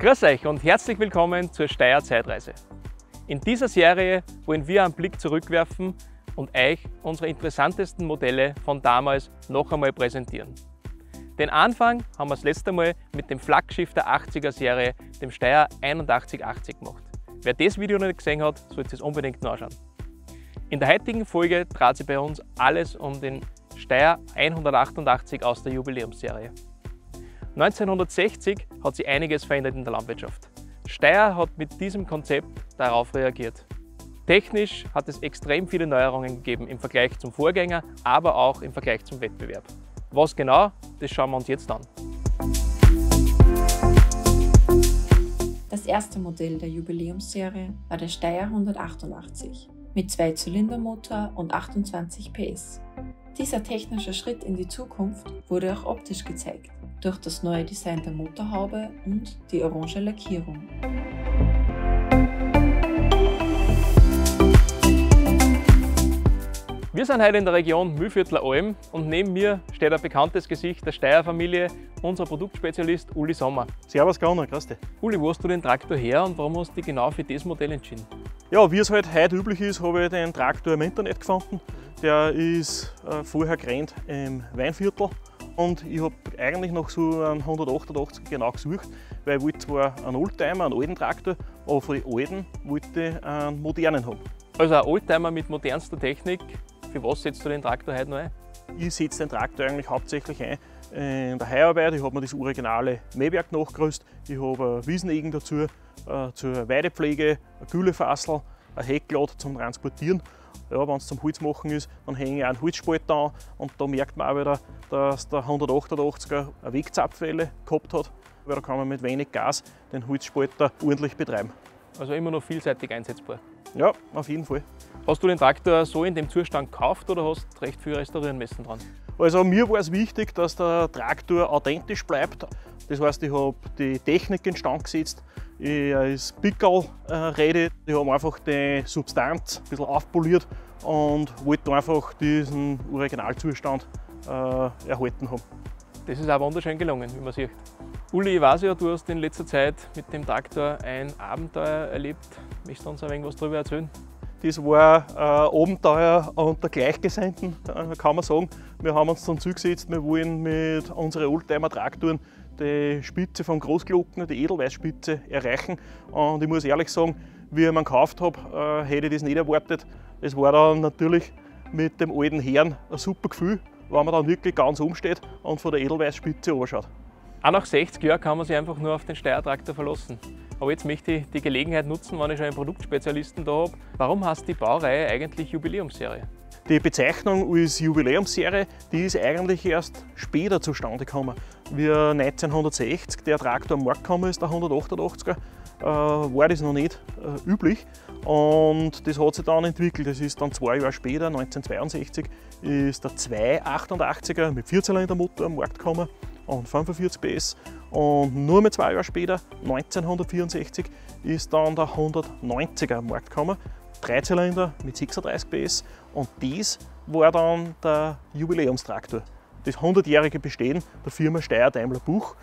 Grüß euch und herzlich willkommen zur Steyr Zeitreise. In dieser Serie wollen wir einen Blick zurückwerfen und euch unsere interessantesten Modelle von damals noch einmal präsentieren. Den Anfang haben wir das letzte Mal mit dem Flaggschiff der 80er Serie, dem Steyr 8180 gemacht. Wer das Video noch nicht gesehen hat, sollte es unbedingt nachschauen. In der heutigen Folge dreht sich bei uns alles um den Steyr 188 aus der Jubiläumsserie. 1960 hat sich einiges verändert in der Landwirtschaft. Steyr hat mit diesem Konzept darauf reagiert. Technisch hat es extrem viele Neuerungen gegeben im Vergleich zum Vorgänger, aber auch im Vergleich zum Wettbewerb. Was genau, das schauen wir uns jetzt an. Das erste Modell der Jubiläumsserie war der Steyr 188 mit 2-Zylindermotor und 28 PS. Dieser technische Schritt in die Zukunft wurde auch optisch gezeigt, durch das neue Design der Motorhaube und die orange Lackierung. Wir sind heute in der Region Mühlviertler Alm und neben mir steht ein bekanntes Gesicht der Steyr-Familie, unser Produktspezialist Uli Sommer. Servus Gunnar, grüß dich. Uli, wo hast du den Traktor her und warum hast du dich genau für das Modell entschieden? Ja, wie es halt heute üblich ist, habe ich den Traktor im Internet gefunden. Der ist vorher gerannt im Weinviertel und ich habe eigentlich noch so einen 188 genau gesucht, weil ich wollte zwar einen Oldtimer, einen alten Traktor, aber von den alten wollte ich einen modernen haben. Also ein Oldtimer mit modernster Technik. Für was setzt du den Traktor heute noch ein? Ich setze den Traktor eigentlich hauptsächlich ein in der Heimarbeit. Ich habe mir das originale Mähwerk nachgerüstet. Ich habe ein Wiesenegen dazu, zur Weidepflege, ein Güllefassel, ein Hecklad zum Transportieren. Ja, wenn es zum Holz machen ist, dann hänge ich auch einen Holzspalter an und da merkt man auch wieder, dass der 188er eine Wegzapfwelle gehabt hat, weil da kann man mit wenig Gas den Holzspalter ordentlich betreiben. Also immer noch vielseitig einsetzbar. Ja, auf jeden Fall. Hast du den Traktor so in dem Zustand gekauft oder hast du recht viel restaurieren müssen dran? Also mir war es wichtig, dass der Traktor authentisch bleibt. Das heißt, ich habe die Technik in Stand gesetzt. Ich als Pickerl rede. Ich habe einfach die Substanz ein bisschen aufpoliert und wollte einfach diesen Originalzustand erhalten haben. Das ist auch wunderschön gelungen, wie man sieht. Uli, ich weiß ja, du hast in letzter Zeit mit dem Traktor ein Abenteuer erlebt. Möchtest du uns ein wenig was darüber erzählen? Das war ein Abenteuer unter Gleichgesinnten, kann man sagen. Wir haben uns zum Ziel gesetzt, wir wollen mit unseren Oldtimer-Traktoren die Spitze vom Großglockner, die Edelweißspitze, erreichen. Und ich muss ehrlich sagen, wie ich ihn gekauft habe, hätte ich das nicht erwartet. Es war dann natürlich mit dem alten Herrn ein super Gefühl, wenn man dann wirklich ganz umsteht und von der Edelweißspitze anschaut. Auch nach 60 Jahren kann man sich einfach nur auf den Steyr-Traktor verlassen. Aber jetzt möchte ich die Gelegenheit nutzen, wenn ich schon einen Produktspezialisten da habe. Warum heißt die Baureihe eigentlich Jubiläumsserie? Die Bezeichnung als Jubiläumsserie, die ist eigentlich erst später zustande gekommen. Wie 1960 der Traktor am Markt gekommen ist, der 188er, war das noch nicht üblich. Und das hat sich dann entwickelt. Das ist dann 2 Jahre später, 1962, ist der 288er mit 4-Zylindermotor am Markt gekommen und 45 PS. Und nur mit 2 Jahre später, 1964, ist dann der 190er am Markt gekommen. 3 Zylinder mit 36 PS und das war dann der Jubiläumstraktor. Das 100-jährige Bestehen der Firma Steyr Daimler Buch,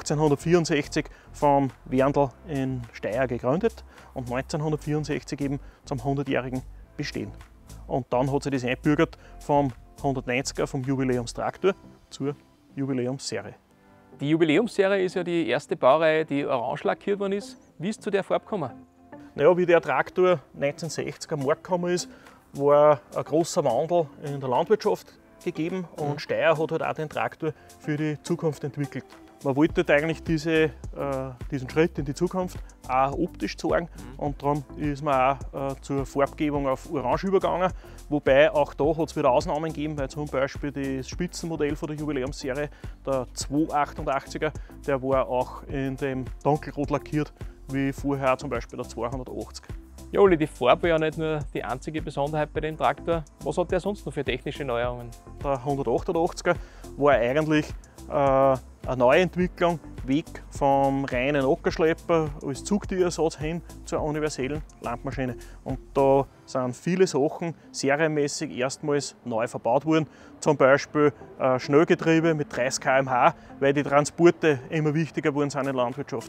1864 vom Werndl in Steyr gegründet und 1964 eben zum 100-jährigen Bestehen. Und dann hat sich das eingebürgert vom 190er, vom Jubiläumstraktor zur Jubiläumsserie. Die Jubiläumsserie ist ja die erste Baureihe, die orange lackiert worden ist. Wie ist zu der Farbe gekommen? Naja, wie der Traktor 1960 am Markt gekommen ist, war ein großer Wandel in der Landwirtschaft gegeben und Steyr hat halt auch den Traktor für die Zukunft entwickelt. Man wollte eigentlich diesen Schritt in die Zukunft auch optisch zeigen und darum ist man auch zur Farbgebung auf Orange übergegangen. Wobei auch da hat es wieder Ausnahmen gegeben, weil zum Beispiel das Spitzenmodell von der Jubiläumsserie, der 288er, der war auch in dem Dunkelrot lackiert, wie vorher zum Beispiel der 280. Ja, Uli, die Farbe war ja nicht nur die einzige Besonderheit bei dem Traktor. Was hat der sonst noch für technische Neuerungen? Der 188er war eigentlich eine Neuentwicklung, weg vom reinen Ackerschlepper als Zugtierersatz hin zur universellen Landmaschine. Und da sind viele Sachen serienmäßig erstmals neu verbaut worden. Zum Beispiel Schnellgetriebe mit 30 km/h, weil die Transporte immer wichtiger geworden sind in der Landwirtschaft.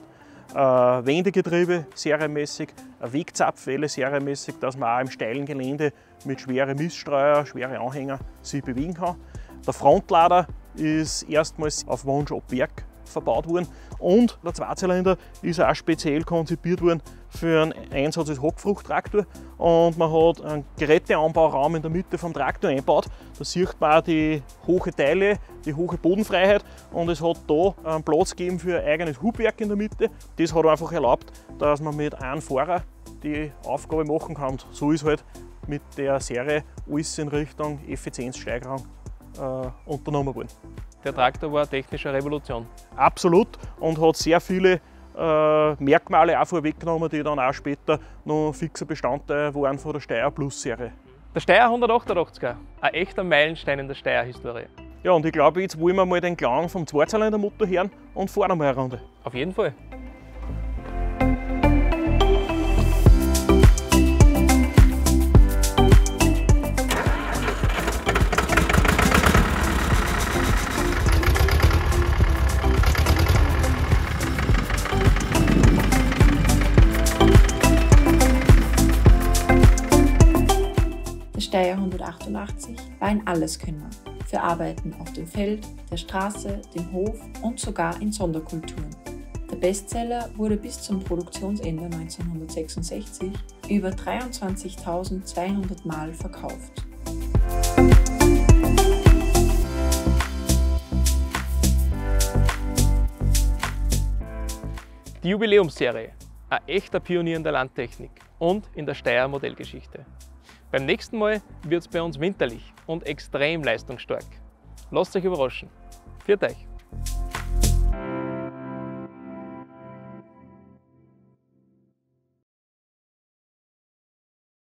Wendegetriebe serienmäßig, eine Wegzapfwelle serienmäßig, dass man auch im steilen Gelände mit schweren Miststreuer, schweren Anhänger sich bewegen kann. Der Frontlader ist erstmals auf Wunsch ab Werk verbaut worden und der Zweizylinder ist auch speziell konzipiert worden für einen Einsatz als Hackfruchttraktor und man hat einen Geräteanbauraum in der Mitte vom Traktor eingebaut. Da sieht man auch die hohe Teile, die hohe Bodenfreiheit und es hat da einen Platz gegeben für ein eigenes Hubwerk in der Mitte. Das hat einfach erlaubt, dass man mit einem Fahrer die Aufgabe machen kann. So ist halt mit der Serie alles in Richtung Effizienzsteigerung unternommen worden. Der Traktor war eine technische Revolution. Absolut und hat sehr viele Merkmale auch vorweggenommen, die dann auch später noch fixer Bestandteil waren von der Steyr Plus Serie. Der Steyr 188er, ein echter Meilenstein in der Steyr-Historie. Ja, und ich glaube, jetzt wollen wir mal den Klang vom Zweizylindermotor hören und fahren mal eine Runde. Auf jeden Fall. Der Steyr 188 war ein Alleskönner für Arbeiten auf dem Feld, der Straße, dem Hof und sogar in Sonderkulturen. Der Bestseller wurde bis zum Produktionsende 1966 über 23.200 Mal verkauft. Die Jubiläumsserie, ein echter Pionier in der Landtechnik und in der Steyr Modellgeschichte. Beim nächsten Mal wird es bei uns winterlich und extrem leistungsstark. Lasst euch überraschen. Viert euch!